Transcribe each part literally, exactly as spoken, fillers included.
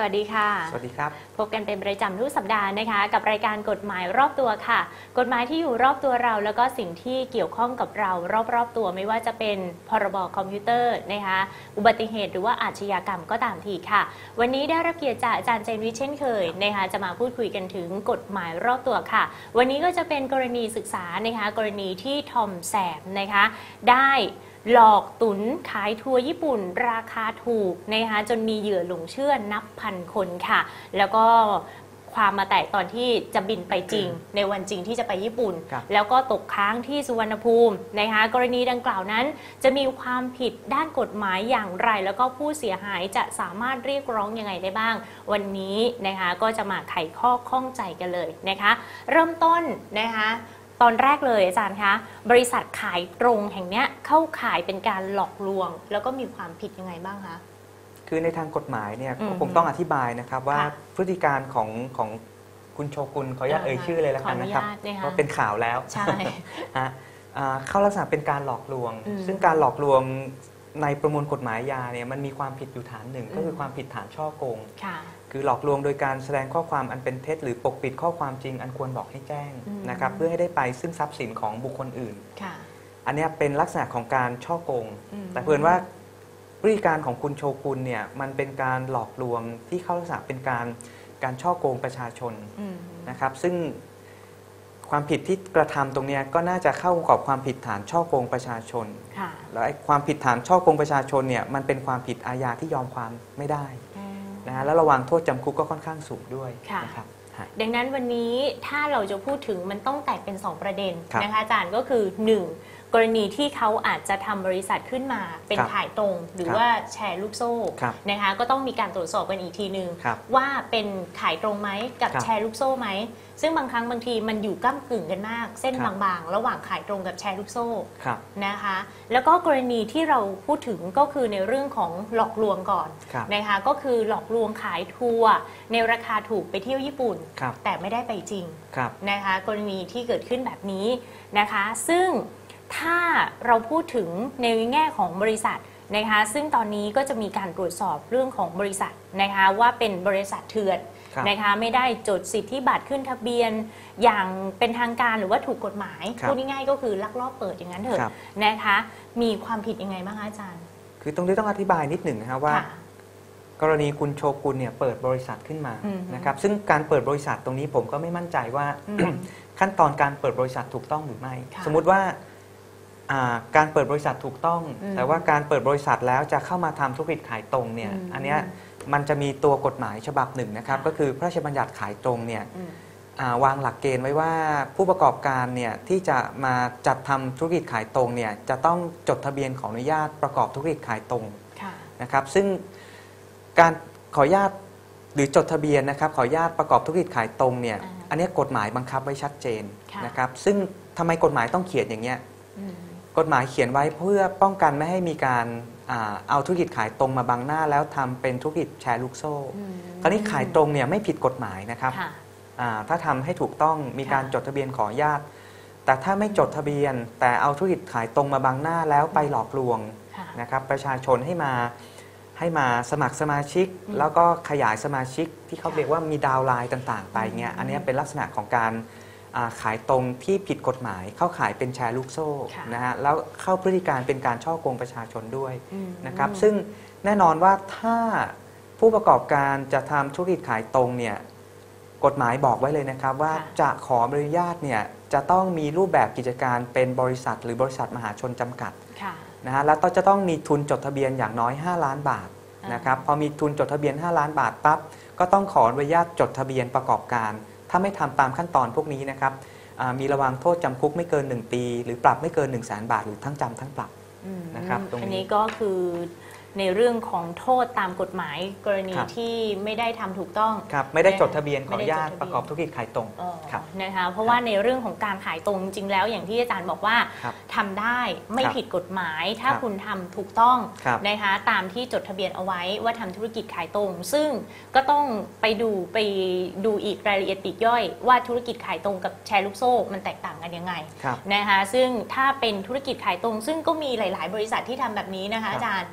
วัสดีค่ะสวัสดีครับพบกันเป็นประจำทุกสัปดาห์นะคะกับรายการกฎหมายรอบตัวค่ะกฎหมายที่อยู่รอบตัวเราแล้วก็สิ่งที่เกี่ยวข้องกับเรารอบๆตัวไม่ว่าจะเป็นพรบคอมพิวเตอร์นะคะอุบัติเหตุหรือว่าอาชญากรรมก็ตามทีค่ะวันนี้ได้รับเกียรติจากอาจารย์เจนวิทย์เช่นเคยนะคะจะมาพูดคุยกันถึงกฎหมายรอบตัวค่ะวันนี้ก็จะเป็นกรณีศึกษานะคะกรณีที่ทอมแสบนะคะได้หลอกตุนขายทัวร์ญี่ปุ่นราคาถูกนะคะจนมีเหยื่อหลงเชื่อนับพันคนค่ะแล้วก็ความมาแตกตอนที่จะบินไปจริงในวันจริงที่จะไปญี่ปุ่นแล้วก็ตกค้างที่สุวรรณภูมินะคะกรณีดังกล่าวนั้นจะมีความผิดด้านกฎหมายอย่างไรแล้วก็ผู้เสียหายจะสามารถเรียกร้องยังไงได้บ้างวันนี้นะคะก็จะมาไขข้อข้องใจกันเลยนะคะเริ่มต้นนะคะตอนแรกเลยอาจารย์คะบริษัทขายตรงแห่งนี้เข้าข่ายเป็นการหลอกลวงแล้วก็มีความผิดยังไงบ้างคะคือในทางกฎหมายเนี่ยคงต้องอธิบายนะครับว่าพฤติการของของคุณโชกุนขออนุญาตเอ่ยชื่อเลยแล้วกันนะครับเพราะเป็นข่าวแล้วใช่เข้าลักษณะเป็นการหลอกลวงซึ่งการหลอกลวงในประมวลกฎหมายยาเนี่ยมันมีความผิดอยู่ฐานหนึ่งก็คือความผิดฐานช่อโกงคือหลอกลวงโดยการแสดงข้อความอันเป็นเท็จหรือปกปิดข้อความจริงอันควรบอกให้แจ้งนะครับเพื่อให้ได้ไปซึ่งทรัพย์สินของบุคคลอื่นอันนี้เป็นลักษณะของการช่อโกงแต่เพื่อนว่าพฤติการของคุณโชกุนเนี่ยมันเป็นการหลอกลวงที่เข้าลักษณะเป็นการการช่อโกงประชาชนนะครับซึ่งความผิดที่กระทำตรงนี้ก็น่าจะเข้ากับความผิดฐานช่อโกงประชาชนแล้วความผิดฐานช่อโกงประชาชนเนี่ยมันเป็นความผิดอาญาที่ยอมความไม่ได้นะฮะแล้วระวังโทษจำคุกก็ค่อนข้างสูงด้วยนะครับดังนั้นวันนี้ถ้าเราจะพูดถึงมันต้องแตกเป็นสองประเด็นนะคะอาจารย์ก็คือหนึ่งกรณีที่เขาอาจจะทำบริษัทขึ้นมาเป็นขายตรงหรือว่าแชร์ลูกโซ่นะคะก็ต้องมีการตรวจสอบกันอีกทีนึงว่าเป็นขายตรงไหมกับแชร์ลูกโซ่ไหมซึ่งบางครั้งบางทีมันอยู่ก้ำกึ่งกันมากเส้นบางๆระหว่างขายตรงกับแชร์ลูกโซ่นะคะแล้วก็กรณีที่เราพูดถึงก็คือในเรื่องของหลอกลวงก่อนนะคะก็คือหลอกลวงขายทัวร์ในราคาถูกไปเที่ยวญี่ปุ่นแต่ไม่ได้ไปจริงนะคะกรณีที่เกิดขึ้นแบบนี้นะคะซึ่งถ้าเราพูดถึงในแง่ของบริษัทนะคะซึ่งตอนนี้ก็จะมีการตรวจสอบเรื่องของบริษัทนะคะว่าเป็นบริษัทเถื่อนนะคะไม่ได้จดสิทธิบัตรขึ้นทะเบียนอย่างเป็นทางการหรือว่าถูกกฎหมายพูดง่ายๆก็คือลักลอบเปิดอย่างนั้นเถอะนะคะมีความผิดยังไงบ้างคะอาจารย์คือตรงนี้ต้องอธิบายนิดหนึ่งนะครับว่ากรณีคุณโชกุนเนี่ยเปิดบริษัทขึ้นมานะครับซึ่งการเปิดบริษัทตรงนี้ผมก็ไม่มั่นใจว่าขั้นตอนการเปิดบริษัทถูกต้องหรือไม่สมมุติว่าการเปิดบริษัทถูกต้องแต่ว่าการเปิดบริษัทแล้วจะเข้ามาทำธุรกิจขายตรงเนี่ยอันนี้มันจะมีตัวกฎหมายฉบับหนึ่งนะครับก็คือพระราชบัญญัติขายตรงเนี่ยวางหลักเกณฑ์ไว้ว่าผู้ประกอบการเนี่ยที่จะมาจัดทำธุรกิจขายตรงเนี่ยจะต้องจดทะเบียนขออนุญาตประกอบธุรกิจขายตรงนะครับซึ่งการขออนุญาตหรือจดทะเบียนนะครับขออนุญาตประกอบธุรกิจขายตรงเนี่ยอันนี้กฎหมายบังคับไว้ชัดเจนนะครับซึ่งทำไมกฎหมายต้องเขียนอย่างเงี้ยกฎหมายเขียนไว้เพื่อป้องกันไม่ให้มีการเอาธุรกิจขายตรงมาบังหน้าแล้วทำเป็นธุรกิจแชร์ลูกโซ่คราวนี้ขายตรงเนี่ยไม่ผิดกฎหมายนะครับถ้าทำให้ถูกต้องมีการจดทะเบียนขออนุญาตแต่ถ้าไม่จดทะเบียนแต่เอาธุรกิจขายตรงมาบังหน้าแล้วไปหลอกลวงนะครับประชาชนให้มาให้มาสมัครสมาชิกแล้วก็ขยายสมาชิกที่เขาเรียกว่ามีดาวไลน์ต่างๆไปเงี้ยอันนี้เป็นลักษณะของการขายตรงที่ผิดกฎหมายเข้าขายเป็นแชร์ลูกโซ่นะฮะแล้วเข้าพฤติการเป็นการช่อโกงประชาชนด้วยนะครับซึ่งแน่นอนว่าถ้าผู้ประกอบการจะทำธุรกิจขายตรงเนี่ยกฎหมายบอกไว้เลยนะครับว่าจะขออนุญาตเนี่ยจะต้องมีรูปแบบกิจการเป็นบริษัทหรือบริษัทมหาชนจำกัดนะฮะแล้วต้องจะต้องมีทุนจดทะเบียนอย่างน้อยห้าล้านบาทนะครับพอมีทุนจดทะเบียนห้าล้านบาทปั๊บก็ต้องขออนุญาตจดทะเบียนประกอบการถ้าไม่ทำตามขั้นตอนพวกนี้นะครับมีระวังโทษจำคุกไม่เกินหนึ่งปีหรือปรับไม่เกิน หนึ่งแสน บาทหรือทั้งจำทั้งปรับนะครับตรงนี้อันนี้ก็คือในเรื่องของโทษตามกฎหมายกรณีที่ไม่ได้ทำถูกต้องครับไม่ได้จดทะเบียนขออนุญาตประกอบธุรกิจขายตรงนะคะเพราะว่าในเรื่องของการขายตรงจริงแล้วอย่างที่อาจารย์บอกว่าทำได้ไม่ผิดกฎหมายถ้าคุณทำถูกต้องนะคะตามที่จดทะเบียนเอาไว้ว่าทำธุรกิจขายตรงซึ่งก็ต้องไปดูไปดูอีกรายละเอียดปลีกย่อยว่าธุรกิจขายตรงกับแชร์ลูกโซ่มันแตกต่างกันยังไงนะคะซึ่งถ้าเป็นธุรกิจขายตรงซึ่งก็มีหลายๆบริษัทที่ทำแบบนี้นะคะอาจารย์นะคะ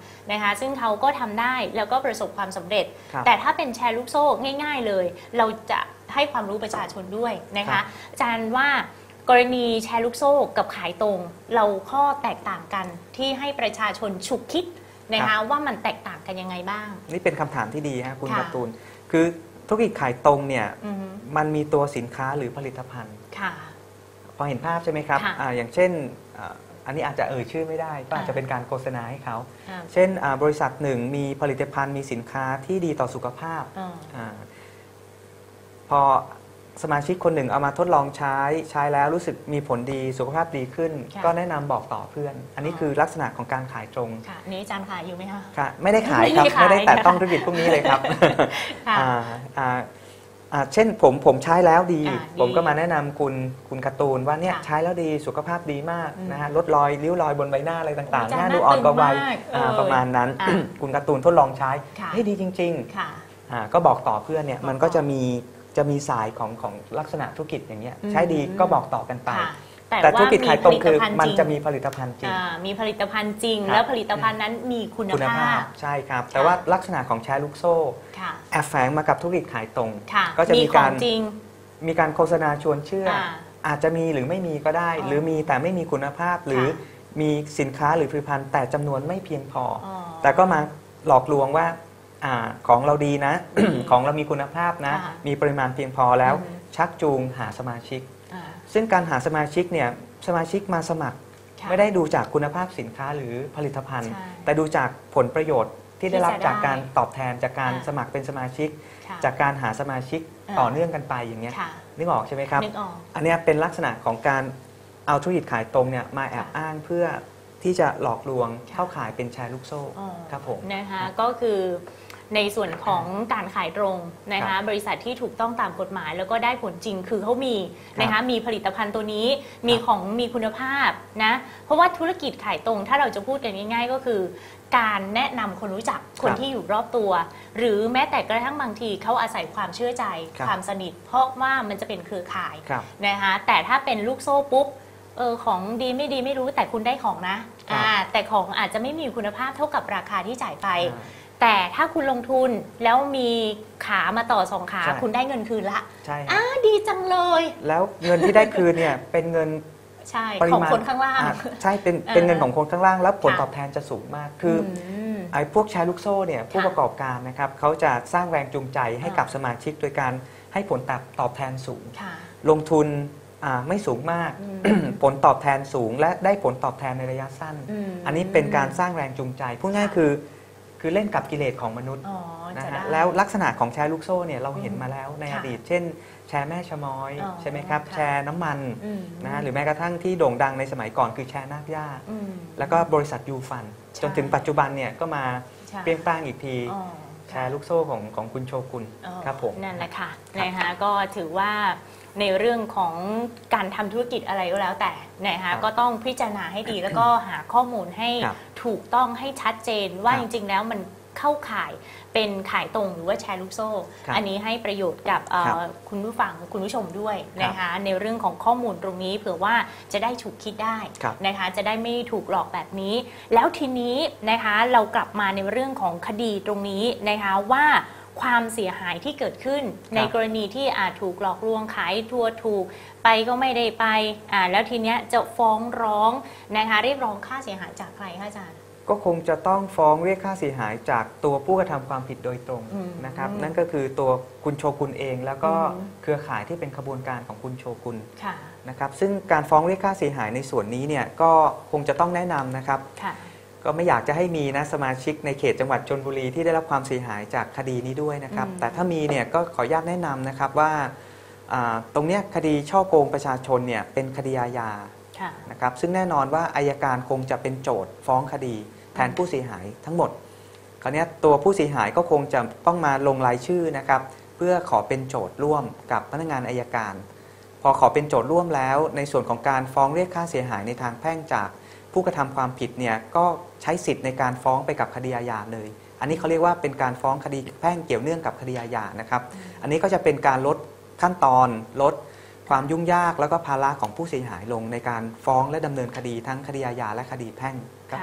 นะคะซึ่งเขาก็ทำได้แล้วก็ประสบความสำเร็จครับแต่ถ้าเป็นแชร์ลูกโซ่ง่าย ๆเลย เราจะให้ความรู้ประชาชนด้วยนะครัคะบอาจารย์ว่ากรณีแชร์ลูกโซ่กับขายตรง เราข้อแตกต่างกันที่ให้ประชาชนฉุกคิดนะคะว่ามันแตกต่างกันยังไงบ้างนี่เป็นคำถามที่ดีฮะคุณค่ะการ์ตูนคือธุรกิจขายตรงเนี่ยอือฮึมันมีตัวสินค้าหรือผลิตภัณฑ์ค่ะพอเห็นภาพใช่ไหมครับค่ะอาอย่างเช่นอ่าอันนี้อาจจะเอ่ยชื่อไม่ได้ก็อาจจะอ่าเป็นการโฆษณาให้เขาอ่าเช่นอ่าบริษัทหนึ่งมีผลิตภัณฑ์มีสินค้าที่ดีต่อสุขภาพอ่าอาพอสมาชิกคนหนึ่งเอามาทดลองใช้ใช้แล้วรู้สึกมีผลดีสุขภาพดีขึ้นค่ะก็แนะนำบอกต่อเพื่อน อันนี้อ๋อคือลักษณะของการขายตรงค่ะนี่อาจารย์ขายอยู่ไหมคะค่ะไม่ได้ขายครับไม่ได้ขายไม่ได้แต่ต้องธุรกิจพวกนี้เลยครับค่ะอ่าอ่าอ่าเช่นผมผมใช้แล้วดีอ่าดีผมก็มาแนะนำคุณคุณการ์ตูนว่าเนี่ยค่ะใช้แล้วดีสุขภาพดีมากอืมนะฮะลดรอยริ้วรอยบนใบหน้าอะไรต่างโอ้ๆอาจารย์หน้าดูอ่อนกว่าวัยน่าตื่นมากอ่าเออประมาณนั้นอ่าคุณการ์ตูนทดลองใช้ค่ะให้ดีจริงค่ะๆอ่าก็บอกต่อเพื่อนเนี่ยบอกมันก็ต่อจะมีจะมีสายของของลักษณะธุรกิจอย่างเงี้ยอืมใช้ดีก็บอกต่อกันไปค่ะแต่ธุรกิจขายตรงคือผลิตภัณฑ์มันจริงจะมีผลิตภัณฑ์จริงอ่ามีผลิตภัณฑ์จริงครับแล้วผลิตภัณฑ์นั้นมีคุณคุณภาภาพพใช่ครับ แต่ค่ะว่าลักษณะของแชร์ลูกโซ่ค่ะแอบแฝงมากับธุรกิจขายตรงค่ะก็จะมีขกาองรจริงมีการโฆษณาชวนเชื่ออา อาจจะมีหรือไม่มีก็ได้อ๋อหรือมีแต่ไม่มีคุณภาพ หรือมีสินค้าหรือผลิตภัณฑ์แต่จำนวนไม่เพียงพอออ๋อแต่ก็มาหลอกลวงว่าอาของเราดีนะอืมของเรามีคุณภาพนะค่ะมีปริมาณเพียงพอแล้วอืมชักจูงหาสมาชิกอ่าซึ่งการหาสมาชิกเนี่ยสมาชิกมาสมัครค่ะไม่ได้ดูจากคุณภาพสินค้าหรือผลิตภัณฑ์ใช่แต่ดูจากผลประโยชน์ที่ได้รับที่จะจากการได้ตอบแทนจากการอ่าสมัครเป็นสมาชิกค่ะจากการหาสมาชิกอ่าต่อเนื่องกันไปอย่างเงี้ยค่ะนึกออกใช่ไหมครับนึกออกอันเนี้ยเป็นลักษณะของการเอาธุรกิจขายตรงเนี่ยมาแอบค่ะอ้างเพื่อที่จะหลอกลวงค่ะเข้าขายเป็นแชร์ลูกโซ่อ๋อครับผมนะคะก็คือในส่วนของการขายตรงนะครัคะบบริษัทที่ถูกต้องตามกฎหมาย แล้วก็ได้ผลจริงคือเขามีนะครัคะบมีผลิตภัณฑ์ตัวนี้มีครับของมีคุณภาพนะเพราะว่าธุรกิจขายตรงถ้าเราจะพูดกันง่าย ๆ ก็คือ การแนะนำคนรู้จักคนครับที่อยู่รอบตัว หรือแม้แต่กระทั่งบางทีเขาอาศัยความเชื่อใจครับความสนิท เพราะว่ามันจะเป็นเครือข่ายครับนะคะแต่ถ้าเป็นลูกโซ่ปุ๊บเออของดีไม่ดีไม่รู้แต่คุณได้ของนะครับ อ่าแต่ของอาจจะไม่มีคุณภาพเท่ากับราคาที่จ่ายไปอ่าแต่ถ้าคุณลงทุนแล้วมีขามาต่อสองขาใช่คุณได้เงินคืนละใช่ครับอ่าดีจังเลยแล้วเงินที่ได้คืนเนี่ยเป็นเงินใช่ปริของมาณคนข้างล่างอ่ะใช่เป็นเออเป็นเงินของคนข้างล่าง แล้วผลค่ะตอบแทนจะสูงมาก คืออมไอ้พวกแชร์ลูกโซ่เนี่ยผู้ค่ะประกอบการนะครับเขาจะสร้างแรงจูงใจให้อ่ากับสมาชิกโดยการให้ผลตอบตอบแทนสูงค่ะลงทุนอ่าไม่สูงมากอืมผลตอบแทนสูงและได้ผลตอบแทนในระยะสั้นมอันนี้เป็นการสร้างแรงจูงใจพูดง่ายค่ะคือ คือเล่นกับกิเลสของมนุษย์อ๋อนะจะฮะได้แล้วลักษณะของแชร์ลูกโซ่เนี่ยเราเห็นอืมมาแล้วในค่ะอดีต เช่น แชร์แม่ชะม้อยอ๋อใช่ไหมครับค่ะแชร์น้ำมันอืมนะฮะหรือแม้กระทั่งที่โด่งดังในสมัยก่อนคือแชร์นาคย่าอืมแล้วก็บริษัทยูฟันใช่จนถึงปัจจุบันเนี่ยก็มาใช่เปรี้ยงปร้างอีกทีอ๋อแชร์ลูกโซ่ของของคุณโชกุนอ๋อครับผมนั่นแหละค่ะครับนะคะก็ถือว่าในเรื่องของการทำธุรกิจอะไรก็แล้วแต่นะครัคะบก็ต้องพิจารณาให้ดี แล้วก็หาข้อมูลให้ครับถูกต้องให้ชัดเจนว่าครับจริงๆแล้วมันเข้าข่ายเป็นขายตรงหรือว่าแชร์ลูกโซ่ครับอันนี้ให้ประโยชน์กับเอ่อครับคุณผู้ฟังคุณผู้ชมด้วยครับนะคะในเรื่องของข้อมูลตรงนี้เผื่อว่าจะได้ฉุกคิดได้ครับนะคะจะได้ไม่ถูกหลอกแบบนี้ แล้วทีนี้นะคะเรากลับมาในเรื่องของคดีตรงนี้นะคะว่าความเสียหายที่เกิดขึ้นในกรณีที่อาจถูกหลอกลวงขายทัวร์ถูกไปก็ไม่ได้ไปอ่าแล้วทีเนี้ยจะฟ้องร้องนะคะเรียกร้องค่าเสียหายจากใครคะอาจารย์ก็คงจะต้องฟ้องเรียกค่าเสียหายจากตัวผู้กระทำความผิดโดยตรงอืมนะครับนั่นก็คือตัวคุณโชกุนเอง แล้วก็อืมเครือข่ายที่เป็นขบวนการของคุณโชกุนค่ะนะครับซึ่งการฟ้องเรียกค่าเสียหายในส่วนนี้เนี่ยก็คงจะต้องแนะนำนะครับค่ะก็ไม่อยากจะให้มีนะสมาชิกในเขตจังหวัดชลบุรีที่ได้รับความเสียหายจากคดีนี้ด้วยนะครับอืมแต่ถ้ามีเนี่ยก็ขออนุญาตแนะนำนะครับว่าอ่าตรงเนี้ยคดีช่อโกงประชาชนเนี่ยเป็นคดีอาญาค่ะนะครับซึ่งแน่นอนว่าอายการคงจะเป็นโจทย์ฟ้องคดีแทนผู้เสียหายทั้งหมด คราวเนี้ยตัวผู้เสียหายก็คงจะต้องมาลงรายชื่อนะครับเพื่อขอเป็นโจทย์ร่วมกับพนักงานอัยการ พอขอเป็นโจทย์ร่วมแล้ว ในส่วนของการฟ้องเรียกค่าเสียหายในทางแพ่งจากผู้กระทำความผิดเนี่ยก็ใช้สิทธิ์ในการฟ้องไปกับคดีอาญาเลย อันนี้เขาเรียกว่าเป็นการฟ้องคดีแพ่งเกี่ยวเนื่องกับคดีอาญานะครับ อันนี้ก็จะเป็นการลดขั้นตอนลดความยุ่งยากแล้วก็ภาระของผู้เสียหายลงในการฟ้องและดำเนินคดีทั้งคดีอาญาและคดีแพ่งครับผม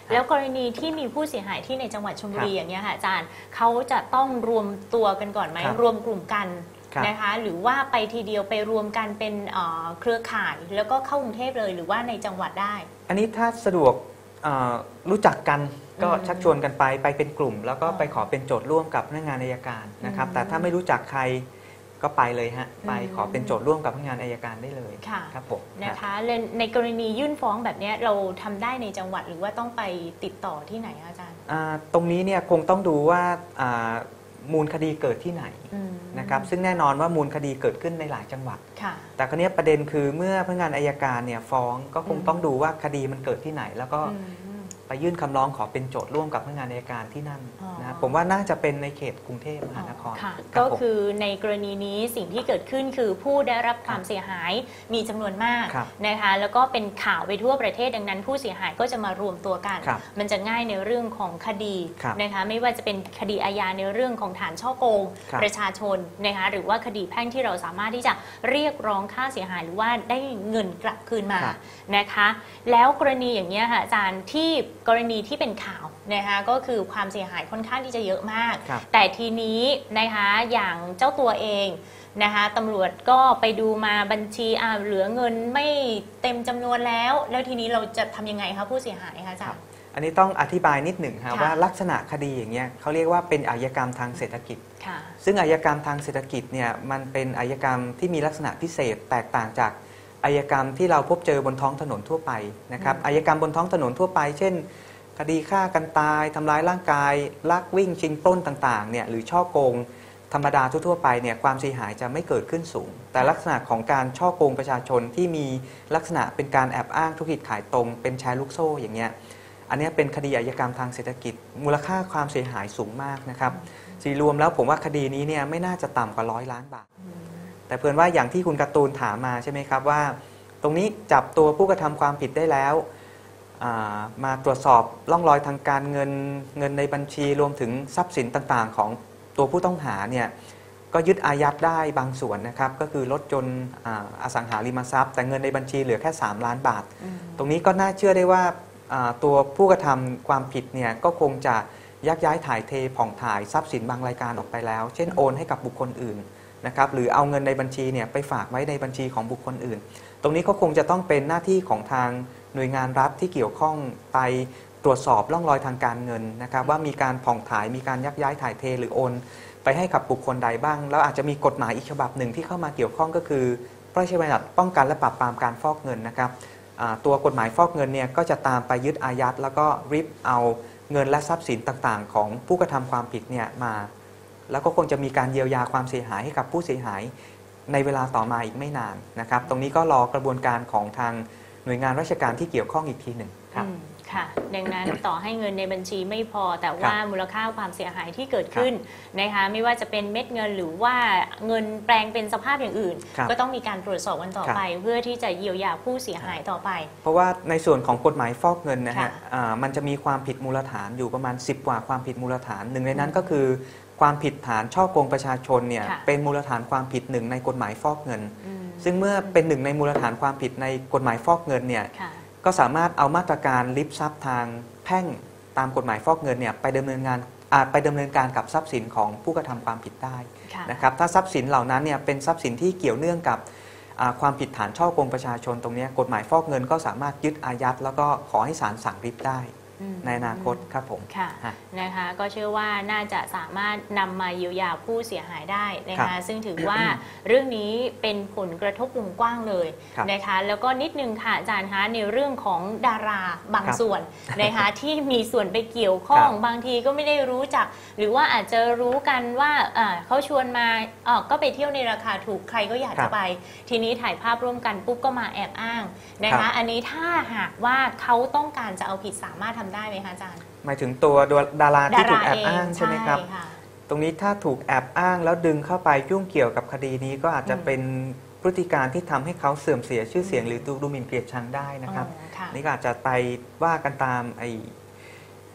แล้วกรณีที่มีผู้เสียหายที่ในจังหวัดชลบุรีอย่างเงี้ยค่ะอาจารย์เขาจะต้องรวมตัวกันก่อนไหมรวมกลุ่มกันนะคะหรือว่าไปทีเดียวไปรวมกันเป็นเครือข่ายแล้วก็เข้ากรุงเทพเลยหรือว่าในจังหวัดได้อันนี้ถ้าสะดวกรู้จักกันก็ชักชวนกันไปไปเป็นกลุ่ม แล้วก็ไปขอเป็นโจทย์ร่วมกับพนักงานอัยการนะครับแต่ถ้าไม่รู้จักใครก็ไปเลยฮะไปขอเป็นโจทย์ร่วมกับพนักงานอัยการได้เลยครับผมนะคะในกรณียื่นฟ้องแบบนี้เราทำได้ในจังหวัดหรือว่าต้องไปติดต่อที่ไหนอาจารย์ตรงนี้เนี่ยคงต้องดูว่ามูลคดีเกิดที่ไหนนะครับซึ่งแน่นอนว่ามูลคดีเกิดขึ้นในหลายจังหวัดแต่คราวนี้ประเด็นคือเมื่อพนักงานอัยการเนี่ยฟ้องก็คงต้องดูว่าคดีมันเกิดที่ไหนแล้วก็ไปยื่นคำร้องขอเป็นโจทย์ร่วมกับพนักงานอัยการที่นั่นนะผมว่าน่าจะเป็นในเขตกรุงเทพมหานครก็คือในกรณีนี้สิ่งที่เกิดขึ้นคือผู้ได้รับความเสียหายมีจำนวนมากนะคะแล้วก็เป็นข่าวไปทั่วประเทศดังนั้นผู้เสียหายก็จะมารวมตัวกันมันจะง่ายในเรื่องของคดีนะคะไม่ว่าจะเป็นคดีอาญาในเรื่องของฐานช่อโกงประชาชนนะคะหรือว่าคดีแพ่งที่เราสามารถที่จะเรียกร้องค่าเสียหายหรือว่าได้เงินกลับคืนมานะคะแล้วกรณีอย่างนี้ค่ะอาจารย์ที่กรณีที่เป็นข่าวนะคะก็คือความเสียหายค่อนข้างที่จะเยอะมากแต่ทีนี้นะคะอย่างเจ้าตัวเองนะคะตำรวจก็ไปดูมาบัญชีอ่าเหลือเงินไม่เต็มจำนวนแล้วแล้วทีนี้เราจะทำยังไงคะผู้เสียหายคะอาจารย์อันนี้ต้องอธิบายนิดหนึ่งค่ะว่าลักษณะคดีอย่างเงี้ยเขาเรียกว่าเป็นอาชญากรรมทางเศรษฐกิจซึ่งอาชญากรรมทางเศรษฐกิจเนี่ยมันเป็นอาชญากรรมที่มีลักษณะพิเศษแตกต่างจากอาชญากรรมที่เราพบเจอบนท้องถนนทั่วไปนะครับอาชญากรรมบนท้องถนนทั่วไปเช่นคดีฆ่ากันตายทำร้ายร่างกายลักวิ่งชิงปล้นต่างๆเนี่ยหรือช่อโกงธรรมดาทั่วๆไปเนี่ยความเสียหายจะไม่เกิดขึ้นสูงแต่ลักษณะของการช่อโกงประชาชนที่มีลักษณะเป็นการแอบอ้างธุรกิจขายตรงเป็นแชร์ลูกโซ่อย่างเงี้ยอันนี้เป็นคดีอาชญากรรมทางเศรษฐกิจมูลค่าความเสียหายสูงมากนะครับสีรวมแล้วผมว่าคดีนี้เนี่ยไม่น่าจะต่ำกว่าร้อยล้านบาทแต่เพื่อนว่าอย่างที่คุณการ์ตูนถามมาใช่ไหมครับว่าตรงนี้จับตัวผู้กระทำความผิดได้แล้วมาตรวจสอบร่องรอยทางการเงินเงินในบัญชีรวมถึงทรัพย์สินต่างๆของตัวผู้ต้องหาเนี่ยก็ยึดอายัดได้บางส่วนนะครับก็คือรถยนต์อสังหาริมทรัพย์แต่เงินในบัญชีเหลือแค่สามล้านบาทตรงนี้ก็น่าเชื่อได้ว่าตัวผู้กระทำความผิดเนี่ยก็คงจะยักย้ายถ่ายเทผ่องถ่ายทรัพย์สินบางรายการออกไปแล้วเช่นโอนให้กับบุคคลอื่นนะครับหรือเอาเงินในบัญชีเนี่ยไปฝากไว้ในบัญชีของบุคคลอื่นตรงนี้ก็คงจะต้องเป็นหน้าที่ของทางหน่วยงานรัฐที่เกี่ยวข้องไปตรวจสอบร่องรอยทางการเงินนะครับว่ามีการผ่องถ่ายมีการยักย้ายถ่ายเทหรือโอนไปให้กับบุคคลใดบ้างแล้วอาจจะมีกฎหมายอีกฉบับหนึ่งที่เข้ามาเกี่ยวข้องก็คือพระราชบัญญัติป้องกันและปราบปรามการฟอกเงินนะครับตัวกฎหมายฟอกเงินเนี่ยก็จะตามไปยึดอายัดแล้วก็ริบเอาเงินและทรัพย์สินต่างๆของผู้กระทำความผิดเนี่ยมาแล้วก็คงจะมีการเยียวยาความเสียหายให้กับผู้เสียหายในเวลาต่อมาอีกไม่นานนะครับตรงนี้ก็รอกระบวนการของทางหน่วยงานราชการที่เกี่ยวข้องอีกทีหนึ่งครับค่ะดังนั้นต่อให้เงินในบัญชีไม่พอแต่ว่ามูลค่าความเสียหายที่เกิดขึ้นนะคะไม่ว่าจะเป็นเม็ดเงินหรือว่าเงินแปลงเป็นสภาพอย่างอื่นก็ต้องมีการตรวจสอบกันต่อไปเพื่อที่จะเยียวยาผู้เสียหายต่อไปเพราะว่าในส่วนของกฎหมายฟอกเงินนะฮะมันจะมีความผิดมูลฐานอยู่ประมาณสิบกว่าความผิดมูลฐานหนึ่งในนั้นก็คือความผิดฐานช่อโกงประชาชนเนี่ยเป็นมูลฐานความผิดหนึ่งในกฎหมายฟอกเงินซึ่งเมื่อเป็นหนึ่งในมูลฐานความผิดในกฎหมายฟอกเงินเนี่ยก็สามารถเอามาตรการริบทรัพย์ทางแพ่งตามกฎหมายฟอกเงินเนี่ยไปดำเนินงานไปดำเนินการกับทรัพย์สินของผู้กระทำความผิดได้นะครับถ้าทรัพย์สินเหล่านั้นเนี่ยเป็นทรัพย์สินที่เกี่ยวเนื่องกับความผิดฐานช่อโกงประชาชนตรงนี้กฎหมายฟอกเงินก็สามารถยึดอายัดแล้วก็ขอให้ศาลสั่งริบได้ในอนาคตครับผมค่ะนะคะก็เชื่อว่าน่าจะสามารถนำมาเยียวยาผู้เสียหายได้นะคะซึ่งถือว่าเรื่องนี้เป็นผลกระทบวงกว้างเลยนะคะแล้วก็นิดนึงค่ะอาจารย์คะในเรื่องของดาราบางส่วนนะคะที่มีส่วนไปเกี่ยวข้องบางทีก็ไม่ได้รู้จักหรือว่าอาจจะรู้กันว่าเขาชวนมาก็ไปเที่ยวในราคาถูกใครก็อยากจะไปทีนี้ถ่ายภาพร่วมกันปุ๊บก็มาแอบอ้างนะคะอันนี้ถ้าหากว่าเขาต้องการจะเอาผิดสามารถทำได้ไหมคะอาจารย์หมายถึงตัวดาราที่ถูกแอบอ้างใช่ไหมครับตรงนี้ถ้าถูกแอบอ้างแล้วดึงเข้าไปยุ่งเกี่ยวกับคดีนี้ก็อาจจะเป็นพฤติการที่ทำให้เขาเสื่อมเสียชื่อเสียงหรือดูหมิ่นเกลียดชังได้นะครับนี่ก็อาจจะไปว่ากันตามไอ้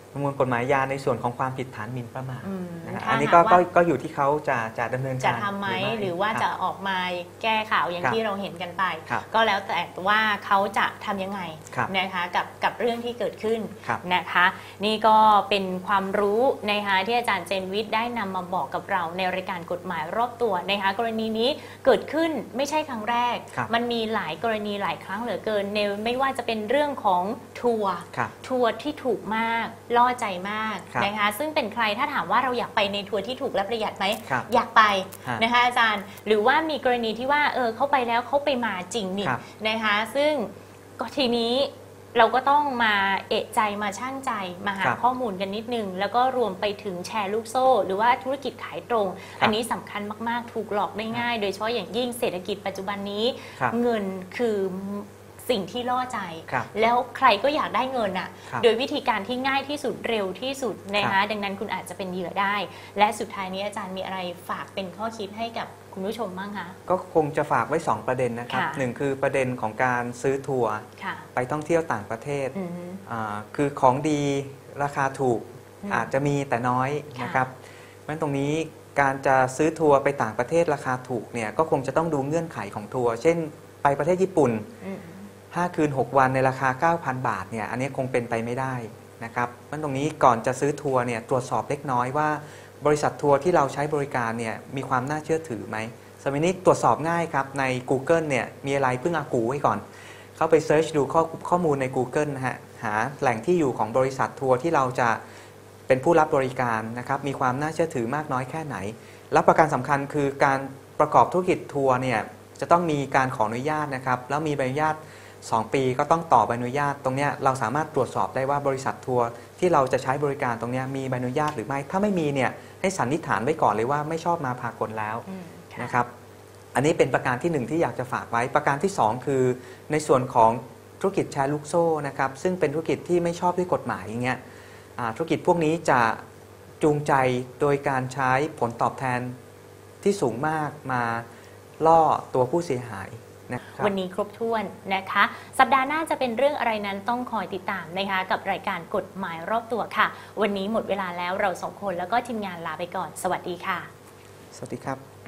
ประมวลกฎหมายอาญาในส่วนของความผิดฐานหมิ่นประมาทอืมนะฮะถ้าอันนี้ก็หากว่าก็ก็อยู่ที่เขาจะจะดำเนินจะการทำไหมรือหรือว่าคบจะออกมาแก้ข่าวอย่างครับที่เราเห็นกันไปครับก็แล้วแต่ว่าเขาจะทำยังไงครับนะคะกับกับเรื่องที่เกิดขึ้นครับนะคะ นี่ก็เป็นความรู้นะคะที่อาจารย์เจนวิทย์ได้นำมาบอกกับเราในรายการกฎหมายรอบตัวนะคะกรณีนี้เกิดขึ้นไม่ใช่ครั้งแรกครับมันมีหลายกรณีหลายครั้งเหลือเกินในไม่ว่าจะเป็นเรื่องของทัวร์ครับทัวร์ที่ถูกมากล่อใจมากครับนะคะซึ่งเป็นใครถ้าถามว่าเราอยากไปในทัวร์ที่ถูกและประหยัดไหมครับอยากไปฮะนะคะอาจารย์หรือว่ามีกรณีที่ว่าเออเขาไปแล้วเขาไปมาจริงนี่ครับนะคะซึ่งก็ทีนี้เราก็ต้องมาเอะใจมาช่างใจมาหาครับข้อมูลกันนิดนึง แล้วก็รวมไปถึงแชร์ลูกโซ่ หรือว่าธุรกิจขายตรง อันนี้สำคัญมากๆถูกหลอกได้ง่าย โดยเฉพาะอย่างยิ่งเศรษฐกิจปัจจุบันนี้ครับเงินคือสิ่งที่ล่อใจครับแล้วใครก็อยากได้เงินอ่ะครับโดยวิธีการที่ง่ายที่สุดเร็วที่สุดนะคะดังนั้นคุณอาจจะเป็นเหยื่อได้ และสุดท้ายนี้อาจารย์มีอะไรฝากเป็นข้อคิดให้กับคุณผู้ชมบ้างคะก็คงจะฝากไว้สองประเด็นนะครับค่ะหนึ่งคือประเด็นของการซื้อทัวร์ค่ะไปท่องเที่ยวต่างประเทศอืมอ่าคือของดีราคาถูกอืมอาจจะมีแต่น้อยค่ะนะครับเพราะฉะนั้นตรงนี้การจะซื้อทัวร์ไปต่างประเทศราคาถูกเนี่ยก็คงจะต้องดูเงื่อนไขของทัวร์เช่น ไปประเทศญี่ปุ่นอืมห้า คืน หก วันในราคา เก้าพัน บาทเนี่ยอันนี้คงเป็นไปไม่ได้นะครับเพราะฉะนั้นตรงนี้ก่อนจะซื้อทัวร์เนี่ยตรวจสอบเล็กน้อยว่าบริษัททัวร์ที่เราใช้บริการเนี่ยมีความน่าเชื่อถือไหมสมัยนี้ตรวจสอบง่ายครับใน Google เนี่ยมีอะไรเพิ่งอากูไว้ก่อน เข้าไปเซิร์ชดูข้อข้อมูลใน Google นะฮะหาแหล่งที่อยู่ของบริษัททัวร์ที่เราจะเป็นผู้รับบริการนะครับมีความน่าเชื่อถือมากน้อยแค่ไหน และประการสำคัญคือการประกอบธุรกิจทัวร์เนี่ยจะต้องมีการขออนุญาตนะครับแล้วมีใบอนุญาตสองปีก็ต้องต่อใบอนุญาตตรงเนี้ยเราสามารถตรวจสอบได้ว่าบริษัททัวร์ที่เราจะใช้บริการตรงเนี้ยมีใบอนุญาตหรือไม่ถ้าไม่มีเนี่ยให้สันนิษฐานไว้ก่อนเลยว่าไม่ชอบมาพากลแล้วอืมค่ะนะครับอันนี้เป็นประการที่หนึ่งที่อยากจะฝากไว้ประการที่สองคือในส่วนของธุรกิจแชร์ลูกโซ่นะครับซึ่งเป็นธุรกิจที่ไม่ชอบด้วยกฎหมายอย่างเงี้ยอ่าธุรกิจพวกนี้จะจูงใจโดยการใช้ผลตอบแทนที่สูงมากมาล่อตัวผู้เสียหายนะครับวันนี้ครบถ้วนนะคะ สัปดาห์หน้าจะเป็นเรื่องอะไรนั้นต้องคอยติดตามนะคะกับรายการกฎหมายรอบตัวค่ะ วันนี้หมดเวลาแล้วเราสองคนแล้วก็ทีมงานลาไปก่อน สวัสดีค่ะสวัสดีครับ